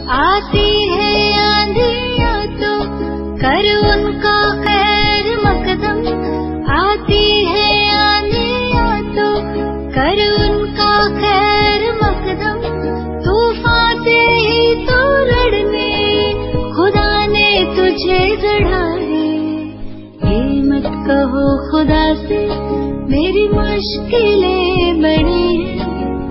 आती है आंधियां तो कर उनका खैर मकदम, आती है आंधियां तो कर उनका खैर मकदम। तूफान से ही तो लड़ने खुदा ने तुझे गढ़ा है, ये मत कहो खुदा से मेरी मुश्किलें बड़ी हैं।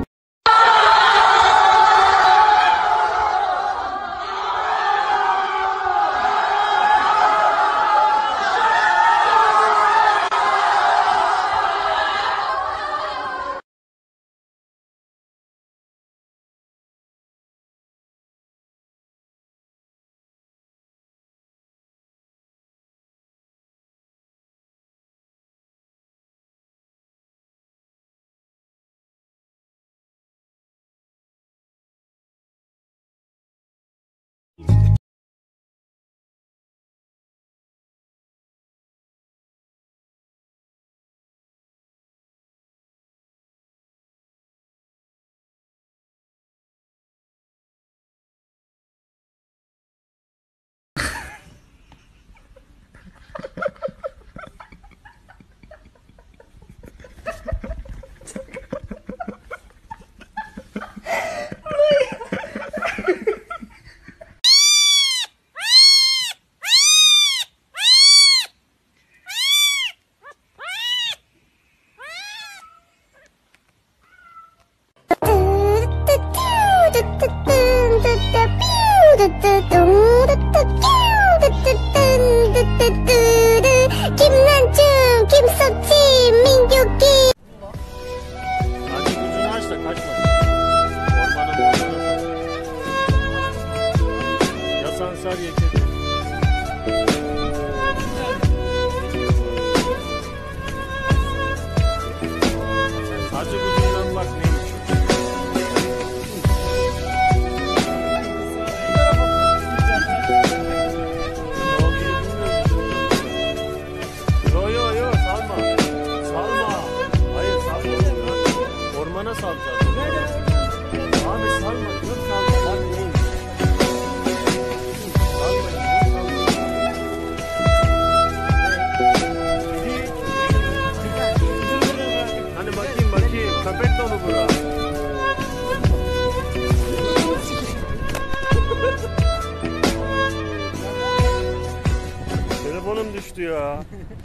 Telefonum düştü ya.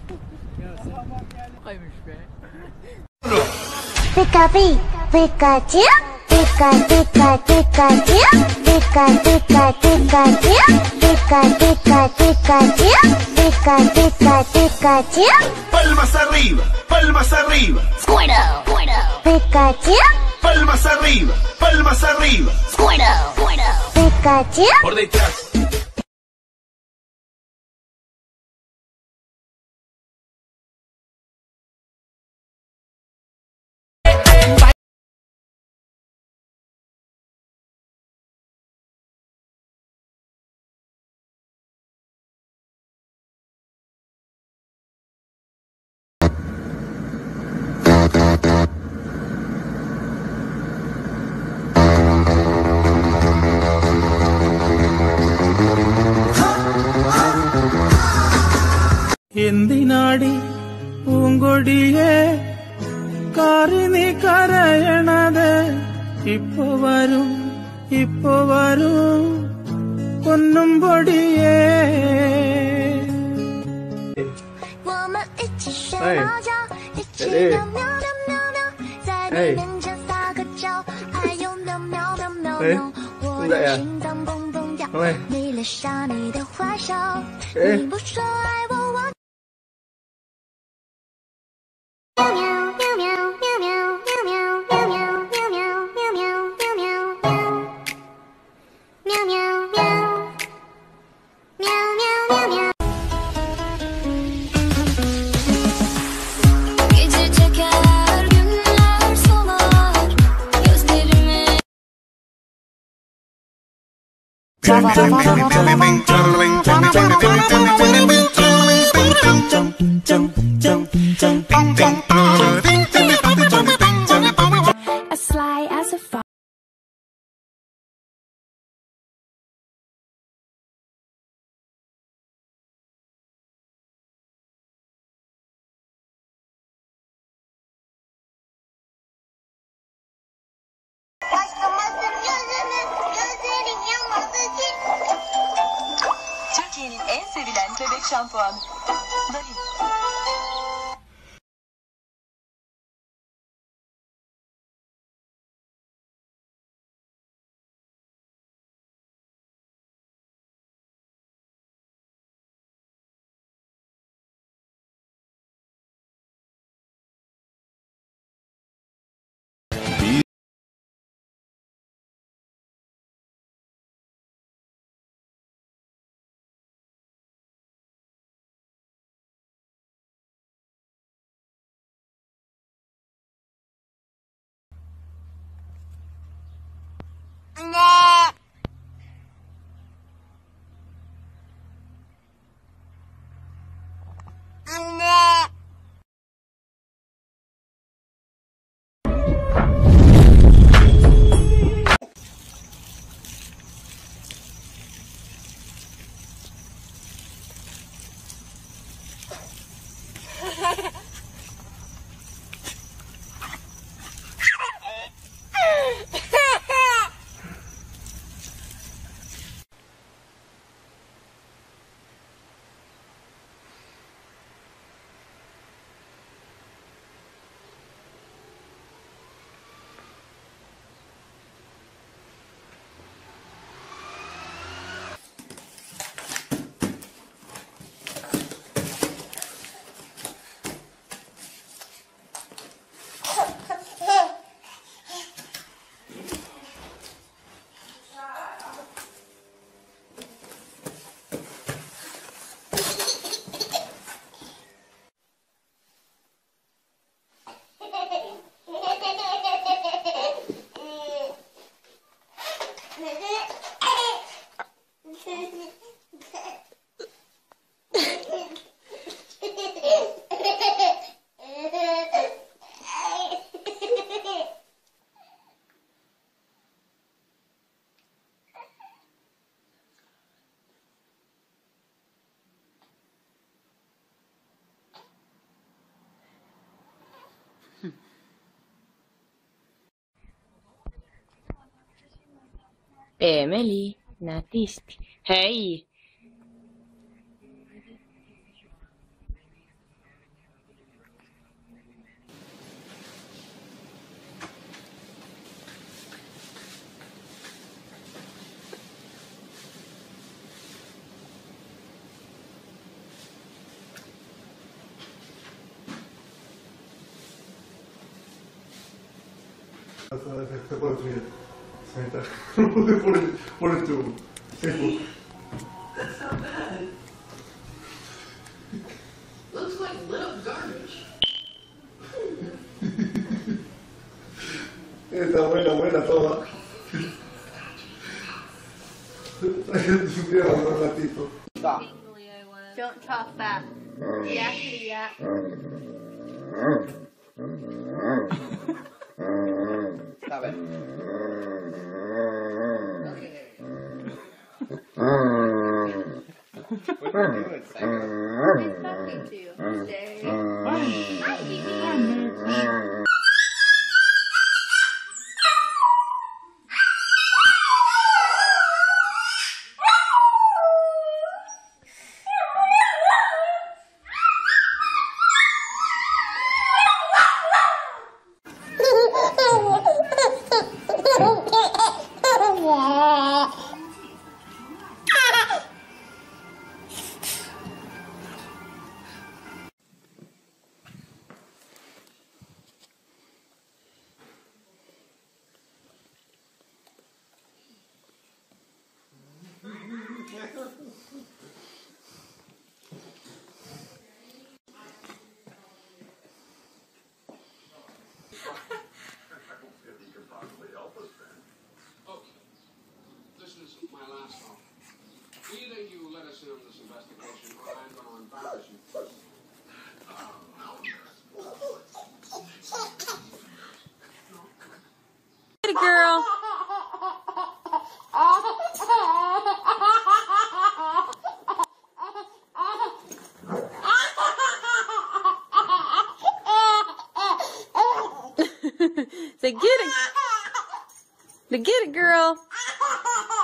Kaymış be. Pikachu, Pikachu, Pikachu, Pikachu, Pikachu, Pikachu, Pikachu, Pikachu, Pikachu. Palmas arriba, palmas arriba. Squirtle, Pikachu. Palmas arriba, palmas arriba. Squirtle, Pikachu. Por detrás. എന്തിനാടി പൂങ്കൊടിയെ കാറിനി കരയണത് ഇപ്പൊ വരും പൊന്നും പൊടിയേ As sly as a fox. durian bebek şampuan. Dali. Emeli, nätisti. Hei! Por el tubo. That's not bad. Looks like lit up garbage. Está buena toda. Un ratito. Don't talk back. Yakety yak. Stop it. What are you doing, Psycho? He's talking to you. Stay. Either you let us in on this investigation, or I'm going to embarrass you. Get it, girl. Say, get it. Get it, girl.